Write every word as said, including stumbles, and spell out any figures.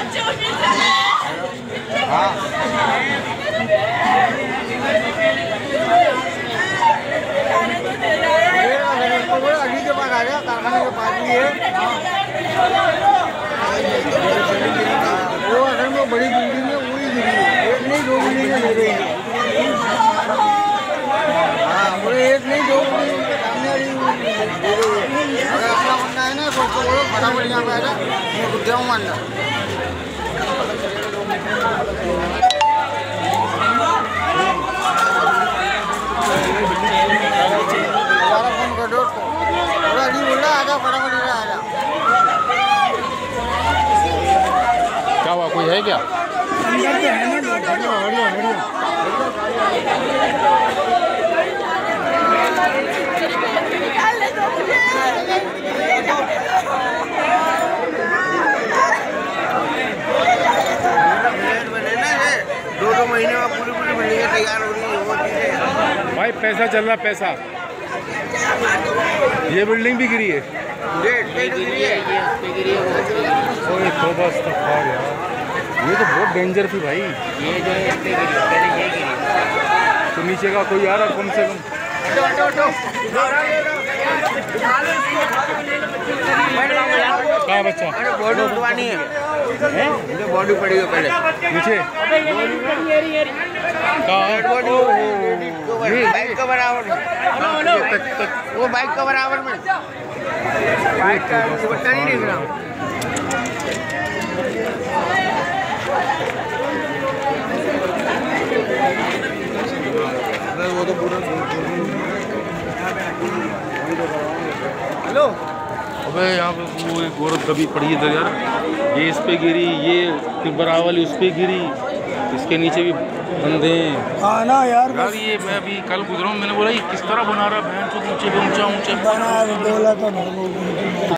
ہاں علی کے پاس آ گیا کارخانے کے پاس بھی ہے وہ اگر میں بڑی بلڈنگ ہے وہی گری ہے ایک نہیں دو بلڈنگیں لے گئی ہیں ہاں بولے ایک نہیں دو بلڈنگ کے سامنے والی لے گئی ہے اگر اپنا بننا ہے نا تو اس کو بولو فٹافٹ یہاں پہ آ جا میں کچھ جاؤں گا اندر دوبارہ فون کر دو پورا علی بول رہا آ جا فٹافٹ ادھر آ جا کیا ہوا کوئی ہے کیا دو دو مہینے میں پوری پوری بلڈنگیں تیار ہو رہی ہیں وہ چیزیں بھائی پیسہ چل رہا پیسہ یہ بلڈنگ بھی گری ہے توبہ استغفار یار یہ تو بہت ڈینجر تھی بھائی یہ جو ہے اس پہ گری پہلے یہ گری تو نیچے کا کوئی آ رہا کم سے کم کہاں بچہ باڈی اٹھوانی ہے باڈی پڑی ہے پہلے نیچے بائک کا برابر وہ بائک کا برابر میں بائک کا دوپٹہ نہیں دیکھ رہا وہ تو پورا ہلو ابے یہاں پہ وہ ایک عورت کبھی پڑی ہے ادھر یار یہ اس پہ گری یہ برابر والی اس پہ گری اس کے نیچے بھی بندے ہیں ہاں نا یار یار یہ میں ابھی کل گزرا ہوں میں نے بولا یہ کس طرح بنا رہا ہے بہن چود اونچے پہ اونچا اونچا بنا